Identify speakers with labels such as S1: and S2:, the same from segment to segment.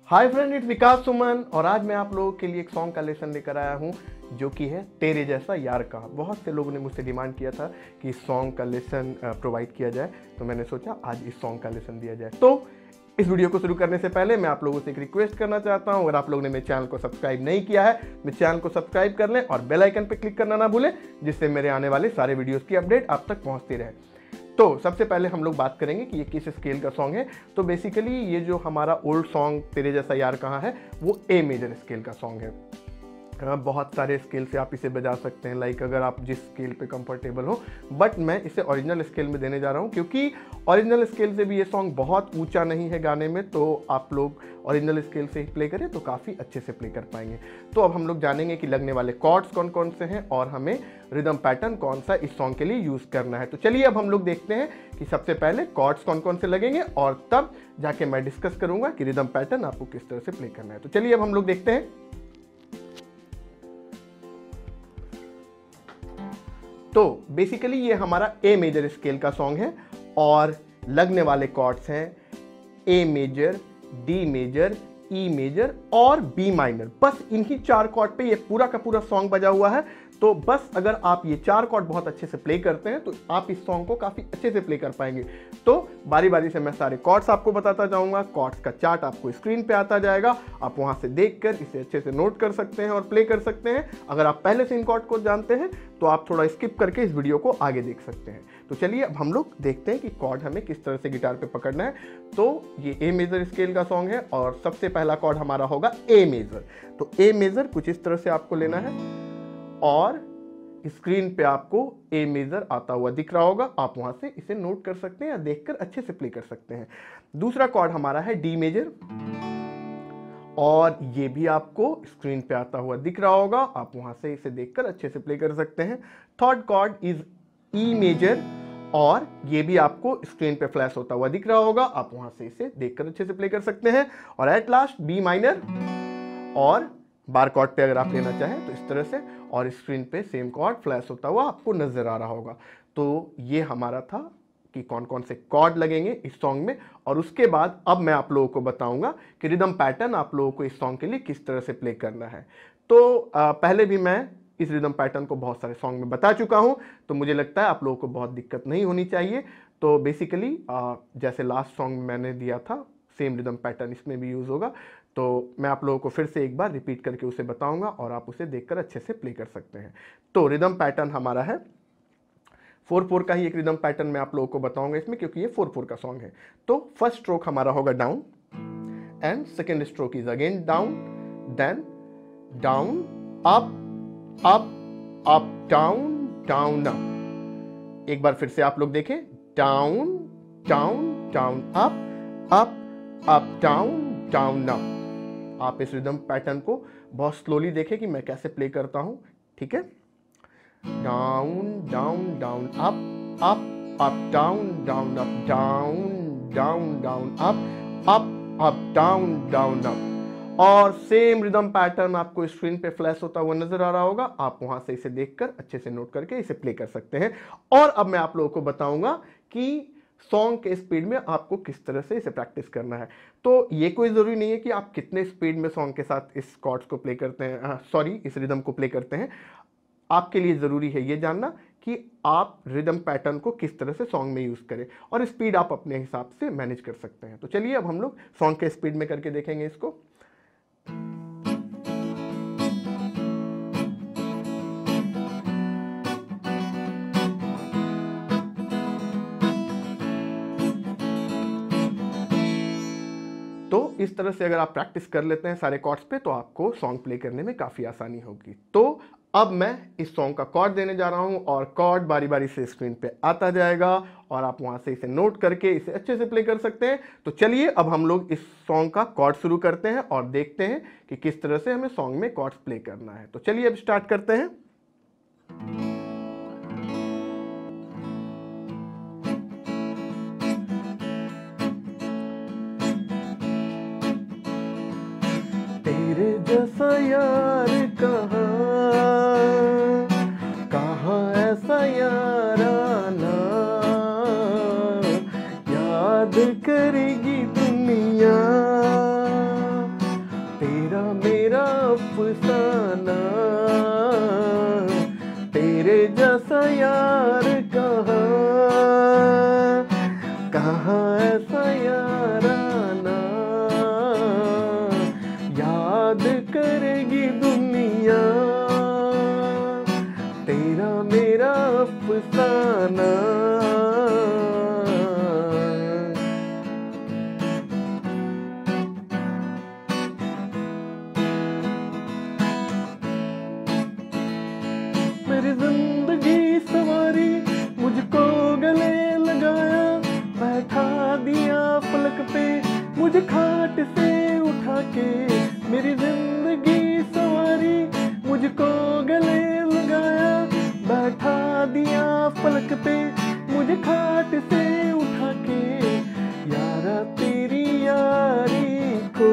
S1: Hi friend, it's विकास सुमन और आज मैं आप लोगों के लिए एक सॉन्ग का लेसन लेकर आया हूँ जो कि है तेरे जैसा यार कहा। बहुत से लोगों ने मुझसे डिमांड किया था कि इस सॉन्ग का लेसन प्रोवाइड किया जाए, तो मैंने सोचा आज इस सॉन्ग का लेसन दिया जाए। तो इस वीडियो को शुरू करने से पहले मैं आप लोगों से एक रिक्वेस्ट करना चाहता हूं, अगर आप लोगों ने मेरे चैनल को सब्सक्राइब नहीं किया है, मेरे चैनल को सब्सक्राइब कर लें और बेल आइकन पर क्लिक करना ना भूलें, जिससे मेरे आने वाले सारे वीडियोस की अपडेट आप तक पहुंचती रहे। तो सबसे पहले हम लोग बात करेंगे कि ये किस स्केल का सॉन्ग है। तो बेसिकली ये जो हमारा ओल्ड सॉन्ग तेरे जैसा यार कहाँ है वो ए मेजर स्केल का सॉन्ग है। बहुत सारे स्केल से आप इसे बजा सकते हैं, लाइक अगर आप जिस स्केल पे कंफर्टेबल हो, बट मैं इसे ओरिजिनल स्केल में देने जा रहा हूँ क्योंकि ओरिजिनल स्केल से भी ये सॉन्ग बहुत ऊंचा नहीं है गाने में, तो आप लोग ओरिजिनल स्केल से ही प्ले करें तो काफ़ी अच्छे से प्ले कर पाएंगे। तो अब हम लोग जानेंगे कि लगने वाले कॉर्ड्स कौन कौन से हैं और हमें रिदम पैटर्न कौन सा इस सॉन्ग के लिए यूज़ करना है। तो चलिए अब हम लोग देखते हैं कि सबसे पहले कॉर्ड्स कौन कौन से लगेंगे और तब जाके मैं डिस्कस करूँगा कि रिदम पैटर्न आपको किस तरह से प्ले करना है। तो चलिए अब हम लोग देखते हैं। तो बेसिकली ये हमारा ए मेजर स्केल का सॉन्ग है और लगने वाले कॉर्ड्स हैं A major, D major, E major और बी माइनर। बस इन्हीं चार कॉर्ड पे ये पूरा का पूरा सॉन्ग बजा हुआ है। तो बस अगर आप ये चार कॉर्ड बहुत अच्छे से प्ले करते हैं तो आप इस सॉन्ग को काफ़ी अच्छे से प्ले कर पाएंगे। तो बारी बारी से मैं सारे कॉर्ड्स आपको बताता जाऊंगा। कॉर्ड्स का चार्ट आपको स्क्रीन पे आता जाएगा, आप वहां से देखकर इसे अच्छे से नोट कर सकते हैं और प्ले कर सकते हैं। अगर आप पहले से इन कॉर्ड को जानते हैं तो आप थोड़ा स्किप करके इस वीडियो को आगे देख सकते हैं। तो चलिए अब हम लोग देखते हैं कि कॉर्ड हमें किस तरह से गिटार पे पकड़ना है। तो ये ए मेजर स्केल का सॉन्ग है और सबसे पहला कॉर्ड हमारा होगा ए मेजर। तो ए मेजर कुछ इस तरह से आपको लेना है और स्क्रीन पे आपको ए मेजर आता हुआ दिख रहा होगा, आप वहां से इसे नोट कर सकते हैं या देखकर अच्छे से प्ले कर सकते हैं। दूसरा कॉर्ड हमारा है डी मेजर और ये भी आपको स्क्रीन पे आता हुआ दिख रहा होगा, आप वहां से इसे देखकर अच्छे से प्ले कर सकते हैं। Third chord is E major और ये भी आपको स्क्रीन पे फ्लैश होता हुआ दिख रहा होगा, आप वहां से इसे देखकर अच्छे से प्ले कर सकते हैं। और एट लास्ट बी माइनर और बार कॉर्ड पे अगर आप लेना चाहें तो इस तरह से, और स्क्रीन पे सेम कॉर्ड फ्लैश होता हुआ आपको नजर आ रहा होगा। तो ये हमारा था कि कौन कौन से कॉर्ड लगेंगे इस सॉन्ग में, और उसके बाद अब मैं आप लोगों को बताऊंगा कि रिदम पैटर्न आप लोगों को इस सॉन्ग के लिए किस तरह से प्ले करना है। तो पहले भी मैं इस रिदम पैटर्न को बहुत सारे सॉन्ग में बता चुका हूं, तो मुझे लगता है आप लोगों को बहुत दिक्कत नहीं होनी चाहिए। तो बेसिकली जैसे लास्ट सॉन्ग मैंने दिया था सेम रिदम पैटर्न इसमें भी यूज होगा। तो मैं आप लोगों को फिर से एक बार रिपीट करके उसे बताऊंगा और आप उसे देखकर अच्छे से प्ले कर सकते हैं। तो रिदम पैटर्न हमारा है 4/4 का ही एक रिदम पैटर्न मैं आप लोगों को बताऊंगा इसमें, क्योंकि ये 4/4 का सॉन्ग है। तो फर्स्ट स्ट्रोक हमारा होगा down and second stroke is again down, then down up up up down down up. एक बार फिर से आप लोग देखें, down down down up up up down down up. आप इस रिदम पैटर्न को बहुत स्लोली देखें कि मैं कैसे प्ले करता हूं, ठीक है। Down down down up up up down down up down down down up up down down up. और सेम रिदम पैटर्न आपको स्क्रीन पे फ्लैश होता हुआ नजर आ रहा होगा, आप वहां से इसे देखकर अच्छे से नोट करके इसे प्ले कर सकते हैं। और अब मैं आप लोगों को बताऊंगा कि सॉन्ग के स्पीड में आपको किस तरह से इसे प्रैक्टिस करना है। तो ये कोई ज़रूरी नहीं है कि आप कितने स्पीड में सॉन्ग के साथ इस कॉर्ड्स को प्ले करते हैं, इस रिदम को प्ले करते हैं। आपके लिए ज़रूरी है ये जानना कि आप रिदम पैटर्न को किस तरह से सॉन्ग में यूज़ करें, और स्पीड आप अपने हिसाब से मैनेज कर सकते हैं। तो चलिए अब हम लोग सॉन्ग के स्पीड में करके देखेंगे इसको। तो इस तरह से अगर आप प्रैक्टिस कर लेते हैं सारे कॉर्ड्स पे तो आपको सॉन्ग प्ले करने में काफ़ी आसानी होगी। तो अब मैं इस सॉन्ग का कॉर्ड देने जा रहा हूं और कॉर्ड बारी बारी से स्क्रीन पे आता जाएगा और आप वहां से इसे नोट करके इसे अच्छे से प्ले कर सकते हैं। तो चलिए अब हम लोग इस सॉन्ग का कॉर्ड शुरू करते हैं और देखते हैं कि किस तरह से हमें सॉन्ग में कॉर्ड्स प्ले करना है। तो चलिए अब स्टार्ट करते हैं। तेरे जैसा यार कहाँ ऐसा यार आना, याद करेगी दुनिया माना। मेरी जिंदगी सवारी, मुझको गले लगाया, बैठा दिया पलक पे मुझे खाट से उठा के। मेरी जिंदगी सवारी, मुझको गले लगाया, बैठा दिया पलक पे मुझे खाट से उठा के। यारा तेरी यारी को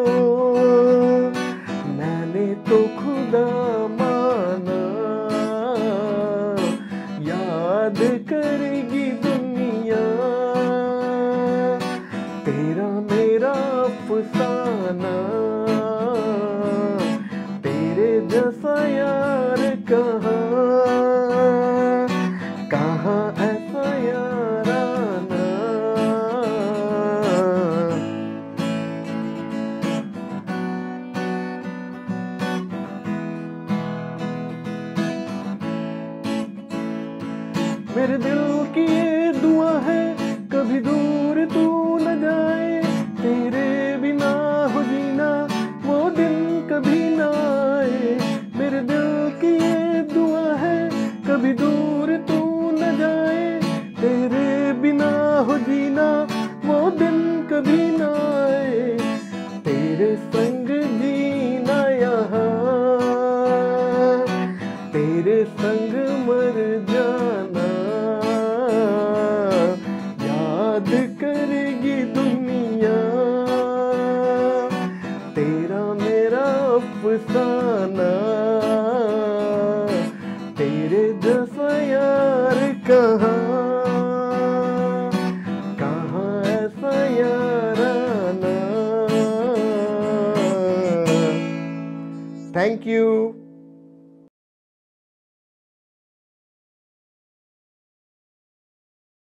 S1: मैंने तो खुदा माना, याद करेगी दुनिया तेरा मेरा अफसाना। तेरे जैसा यार कहाँ, कहाँ ऐसा याराना। मेरे दिल की ये दुआ है, कभी दूर तू न जाए, तेरे बिना हो जीना वो दिन कभी ना आए। मेरे दिल की ये दुआ है, कभी दूर तू न जाए, तेरे बिना हो जीना वो दिन कभी ना आए। तेरे संग जीना यहाँ, तेरे संग मर जाना, याद करेगी दुनिया तेरा मेरा अफसाना। तेरे जैसा यार कहाँ, कहाँ ऐसा याराना। Thank you.